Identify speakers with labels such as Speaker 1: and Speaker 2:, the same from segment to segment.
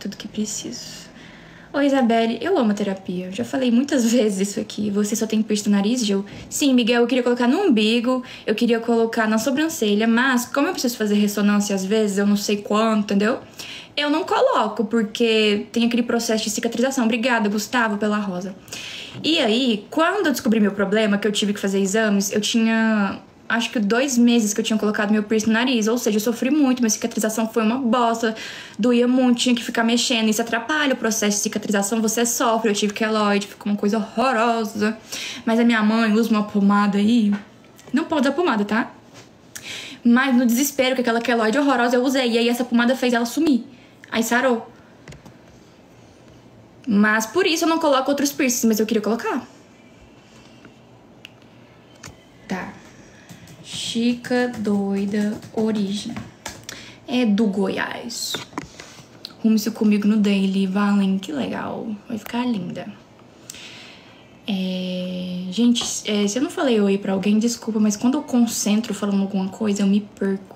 Speaker 1: tudo que preciso. Oi, Isabelle, eu amo terapia. Eu já falei muitas vezes isso aqui. Você só tem piercing no nariz, Gil? Sim, Miguel, eu queria colocar no umbigo, eu queria colocar na sobrancelha, mas como eu preciso fazer ressonância às vezes, eu não sei quanto, entendeu? Eu não coloco, porque tem aquele processo de cicatrização. Obrigada, Gustavo, pela rosa. E aí, quando eu descobri meu problema, que eu tive que fazer exames, eu tinha... acho que 2 meses que eu tinha colocado meu piercing no nariz. Ou seja, eu sofri muito, minha cicatrização foi uma bosta. Doía muito, tinha que ficar mexendo. Isso atrapalha o processo de cicatrização, você sofre. Eu tive queloide, ficou uma coisa horrorosa. Mas a minha mãe usa uma pomada aí. Não pode usar pomada, tá? Mas no desespero, que aquela queloide horrorosa eu usei. E aí essa pomada fez ela sumir. Aí sarou. Mas por isso eu não coloco outros piercings, mas eu queria colocar. Tá. Chica Doida Origem. É do Goiás. Rume-se comigo no daily, Valen, que legal. Vai ficar linda. Gente, se eu não falei oi pra alguém, desculpa, mas quando eu concentro falando alguma coisa, eu me perco.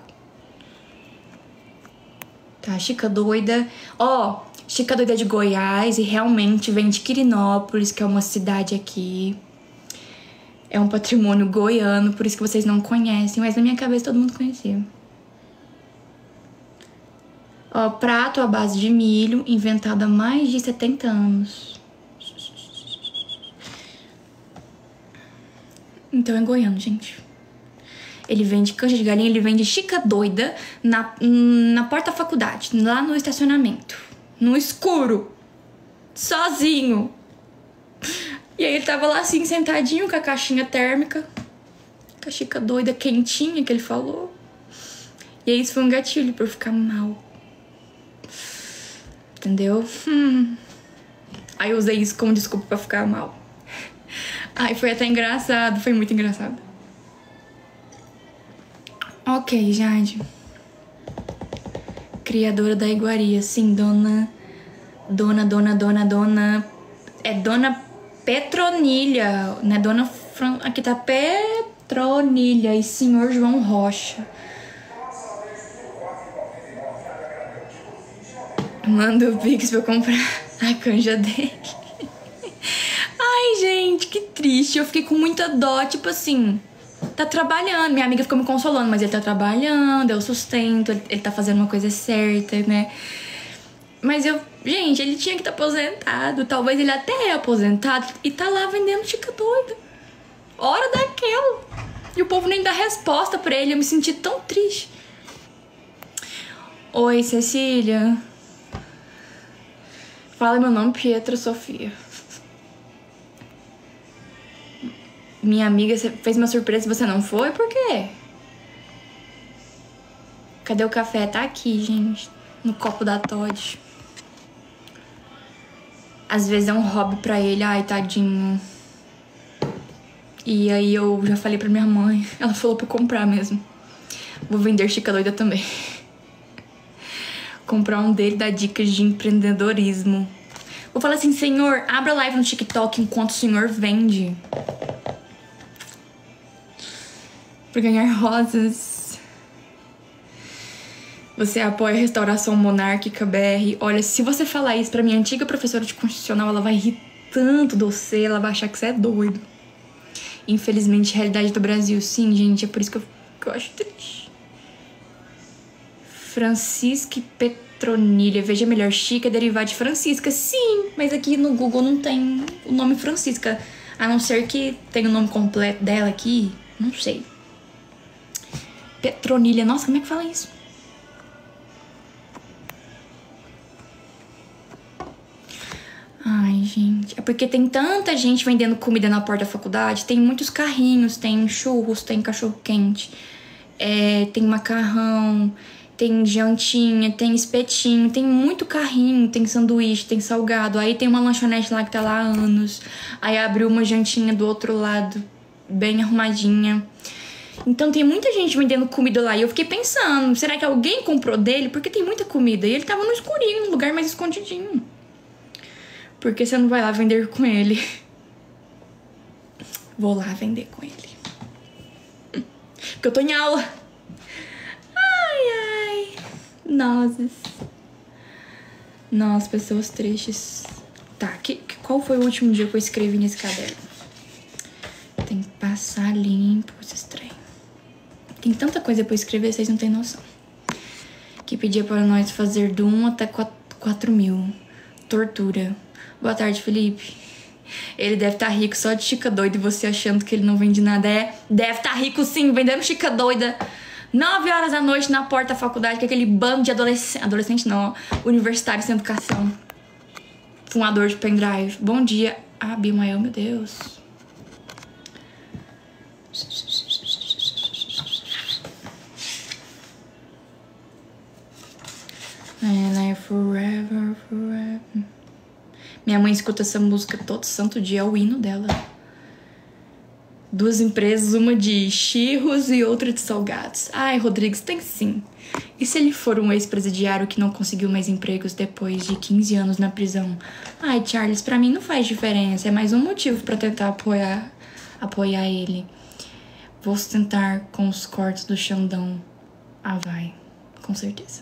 Speaker 1: Tá, Chica Doida. Ó, Chica Doida é de Goiás e realmente vem de Quirinópolis, que é uma cidade aqui. É um patrimônio goiano, por isso que vocês não conhecem, mas na minha cabeça todo mundo conhecia. Ó, prato à base de milho, inventado há mais de 70 anos. Então é goiano, gente. Ele vende canja de galinha, ele vende Chica Doida na porta da faculdade, lá no estacionamento. No escuro. Sozinho. E aí ele tava lá assim, sentadinho com a caixinha térmica. Com a Chica Doida quentinha que ele falou. E aí isso foi um gatilho pra eu ficar mal. Entendeu? Aí eu usei isso como desculpa pra ficar mal. Ai, foi até engraçado, foi muito engraçado. Ok, Jade. Criadora da iguaria, sim, dona... É Dona Petronilha, né? Aqui tá Petronilha e Senhor João Rocha. Manda o Pix pra eu comprar a canja dele. Ai, gente, que triste. Eu fiquei com muita dó, tipo assim... Tá trabalhando, minha amiga ficou me consolando, mas ele tá trabalhando, eu sustento, ele tá fazendo uma coisa certa, né? Mas gente, ele tinha que estar aposentado, talvez ele até é aposentado e tá lá vendendo Chica Doida. Hora daquela. E o povo nem dá resposta pra ele, eu me senti tão triste. Oi, Cecília. Fala meu nome, Pietra Sofia. Minha amiga fez uma surpresa e você não foi? Por quê? Cadê o café? Tá aqui, gente. No copo da Todd. Às vezes é um hobby pra ele. Ai, tadinho. E aí eu já falei pra minha mãe. Ela falou pra eu comprar mesmo. Vou vender Chica Doida também. Comprar um dele, dar dicas de empreendedorismo. Vou falar assim, senhor, abra live no TikTok enquanto o senhor vende. Pra ganhar rosas. Você apoia a restauração monárquica BR. Olha, se você falar isso pra minha antiga professora de constitucional, ela vai rir tanto de você, ela vai achar que você é doido. Infelizmente, realidade do Brasil. Sim, gente, é por isso que eu acho triste. Francisca Petronilha. Veja melhor, Chica é derivado de Francisca. Sim, mas aqui no Google não tem o nome Francisca. A não ser que tenha o nome completo dela aqui. Não sei. Petronilha. Nossa, como é que fala isso? Ai, gente. É porque tem tanta gente vendendo comida na porta da faculdade. Tem muitos carrinhos. Tem churros, tem cachorro-quente. Tem macarrão. Tem jantinha, tem espetinho. Tem muito carrinho. Tem sanduíche, tem salgado. Aí tem uma lanchonete lá que tá lá há anos. Aí abriu uma jantinha do outro lado. Bem arrumadinha. Então tem muita gente vendendo comida lá. E eu fiquei pensando, será que alguém comprou dele? Porque tem muita comida. E ele tava no escurinho, no lugar mais escondidinho. Por que você não vai lá vender com ele? Vou lá vender com ele. Porque eu tô em aula. Ai, ai. Nozes. Nossa, pessoas tristes. Tá, qual foi o último dia que eu escrevi nesse caderno? Tem que passar limpo esse trem. Tem tanta coisa pra escrever, vocês não têm noção. Que pedia para nós fazer do 1 até 4.000. Tortura. Boa tarde, Felipe. Ele deve estar rico só de chica doida e você achando que ele não vende nada. Deve estar rico sim, vendendo chica doida. 9 horas da noite na porta da faculdade, com aquele bando de adolescente não, universitário sem educação. Fumador de pendrive. Bom dia. Abimael, meu Deus. And I forever. Minha mãe escuta essa música todo santo dia, é o hino dela. 2 empresas, uma de churros e outra de salgados. Ai, Rodrigues, tem sim. E se ele for um ex-presidiário que não conseguiu mais empregos depois de 15 anos na prisão? Ai, Charles, pra mim não faz diferença. É mais um motivo pra tentar apoiar ele. Vou tentar com os cortes do Xandão. Ah, vai. Com certeza.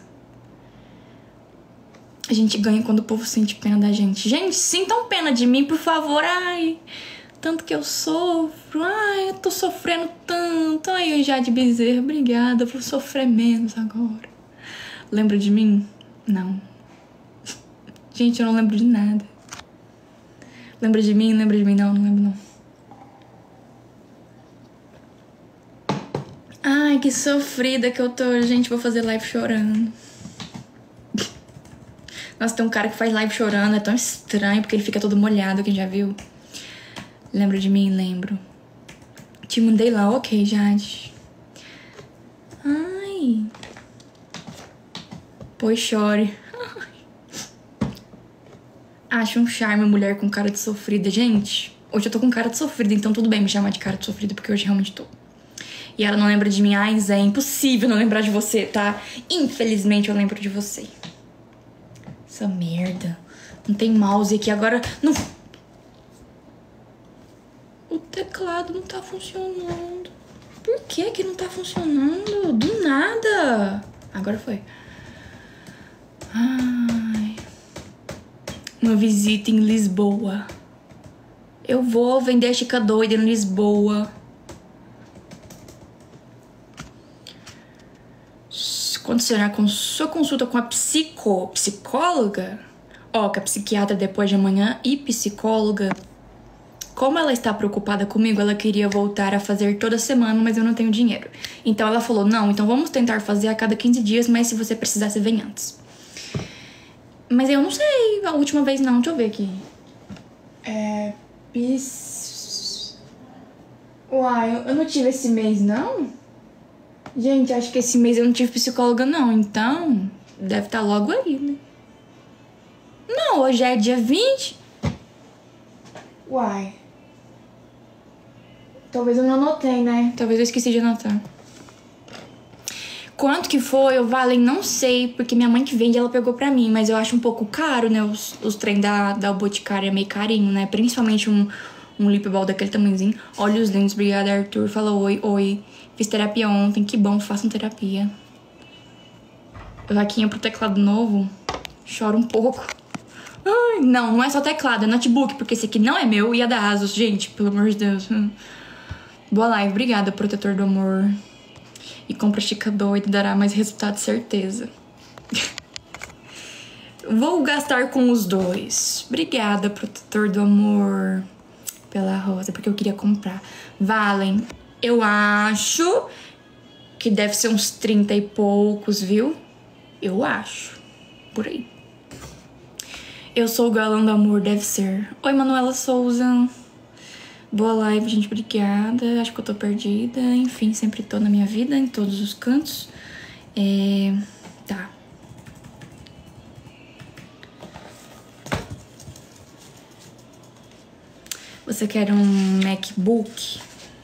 Speaker 1: A gente ganha quando o povo sente pena da gente. Gente, sintam pena de mim, por favor. Ai, tanto que eu sofro. Ai, eu tô sofrendo tanto. Ai, Jade Bezerra, obrigada. Vou sofrer menos agora. Lembra de mim? Não. Gente, eu não lembro de nada. Lembra de mim? Lembra de mim? Não, não lembro não. Ai, que sofrida que eu tô. Gente, vou fazer live chorando. Nossa, tem um cara que faz live chorando, é tão estranho, porque ele fica todo molhado, quem já viu? Lembra de mim? Lembro. Te mandei lá, ok, Jade. Ai. Pois chore. Ai. Acho um charme mulher com cara de sofrida. Gente, hoje eu tô com cara de sofrida, então tudo bem me chamar de cara de sofrida, porque hoje realmente tô. E ela não lembra de mim. Ai, Zé, é impossível não lembrar de você, tá? Infelizmente eu lembro de você. Essa merda. Não tem mouse aqui agora. Não... O teclado não tá funcionando. Por que que não tá funcionando? Do nada. Agora foi. Ai. Uma visita em Lisboa. Eu vou vender a chica doida em Lisboa. Quando será com sua consulta com a psicóloga? Ó, que a psiquiatra depois de amanhã e psicóloga. Como ela está preocupada comigo, ela queria voltar a fazer toda semana, mas eu não tenho dinheiro. Então ela falou, não, então vamos tentar fazer a cada 15 dias, mas se você precisar, você vem antes. Mas eu não sei, a última vez não, deixa eu ver aqui. Uai, eu não tive esse mês, não? Gente, acho que esse mês eu não tive psicóloga, não. Então, deve estar logo aí, né? Não, hoje é dia 20. Uai. Talvez eu não anotei, né? Talvez eu esqueci de anotar. Quanto que foi, eu Valen, não sei. Porque minha mãe que vende, ela pegou pra mim. Mas eu acho um pouco caro, né? Os trem da Boticária é meio carinho, né? Principalmente um lip ball daquele tamanhozinho. Olha os dentes, obrigada, Arthur. Fala oi. Fiz terapia ontem, que bom, façam terapia. Vaquinha pro teclado novo. Choro um pouco. Ai, não é só teclado, é notebook, porque esse aqui não é meu e é da Asus, gente, pelo amor de Deus. Boa live, obrigada, protetor do amor. E compra chica doida, dará mais resultado, certeza. Vou gastar com os dois. Obrigada, protetor do amor, pela rosa, porque eu queria comprar. Valen. Eu acho que deve ser uns 30 e poucos, viu? Eu acho. Por aí. Eu sou o galã do amor, deve ser. Oi, Manuela Souza. Boa live, gente. Obrigada. Acho que eu tô perdida. Enfim, sempre tô na minha vida, em todos os cantos. Tá. Você quer um MacBook?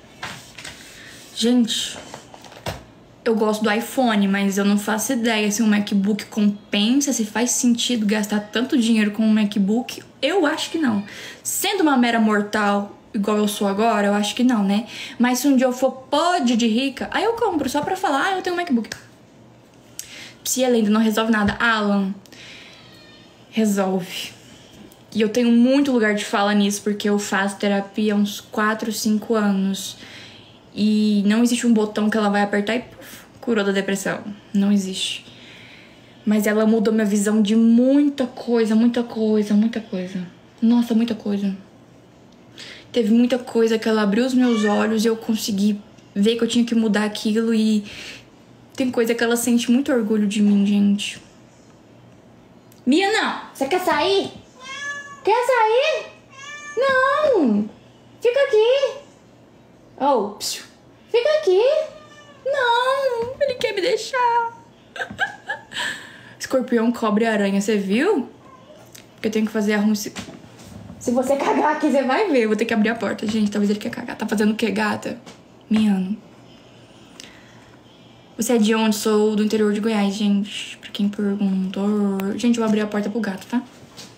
Speaker 1: Gente, eu gosto do iPhone, mas eu não faço ideia se um MacBook compensa, se faz sentido gastar tanto dinheiro com um MacBook. Eu acho que não. Sendo uma mera mortal, igual eu sou agora, eu acho que não, né? Mas se um dia eu for podre de rica, aí eu compro só pra falar, eu tenho um MacBook. Se ele ainda não resolve nada. Alan, resolve. E eu tenho muito lugar de fala nisso, porque eu faço terapia há uns 4, 5 anos. E não existe um botão que ela vai apertar e puf, curou da depressão. Não existe. Mas ela mudou minha visão de muita coisa, muita coisa, muita coisa. Nossa, muita coisa. Teve muita coisa que ela abriu os meus olhos e eu consegui ver que eu tinha que mudar aquilo. E tem coisa que ela sente muito orgulho de mim, gente. Mia, não! Você quer sair? Quer sair? Não! Fica aqui! Oh, psiu. Fica aqui! Não! Ele quer me deixar! Escorpião, cobra e aranha, você viu? Porque eu tenho que fazer arrumo. Se você cagar aqui, você vai ver. Eu vou ter que abrir a porta, gente. Talvez ele quer cagar. Tá fazendo o que, gata? Miano. Você é de onde? Sou do interior de Goiás, gente. Pra quem perguntou. Gente, eu vou abrir a porta pro gato, tá?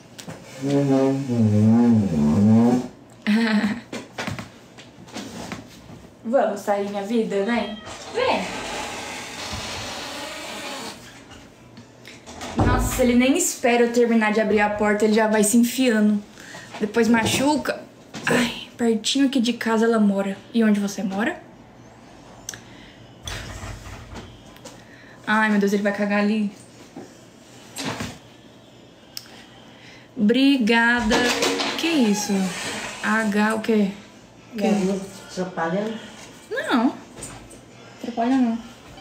Speaker 1: Vamos sair, minha vida, vem. Vem. Nossa, ele nem espera eu terminar de abrir a porta, ele já vai se enfiando. Depois machuca. Ai, pertinho aqui de casa ela mora. E onde você mora? Ai, meu Deus, ele vai cagar ali. Obrigada. Que isso? H o quê?
Speaker 2: Galinha atrapalhando?
Speaker 1: Não. Atrapalha não.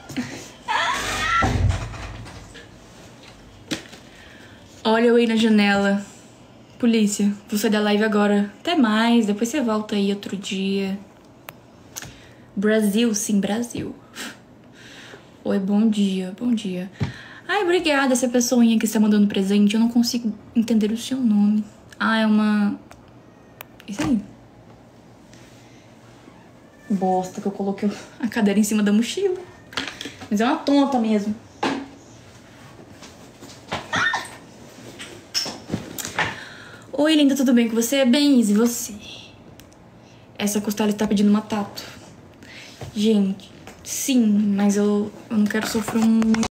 Speaker 1: Olha eu aí na janela. Polícia, vou sair da live agora. Até mais, depois você volta aí outro dia. Brasil, sim, Brasil. Oi, bom dia, bom dia. Ai, obrigada essa pessoinha que está mandando presente. Eu não consigo entender o seu nome. Ah, é uma... Isso aí. Bosta que eu coloquei a cadeira em cima da mochila. Mas é uma tonta mesmo. Oi, linda, tudo bem com você? Bem, e você? Essa costela está pedindo uma tatu. Gente, sim, mas eu não quero sofrer um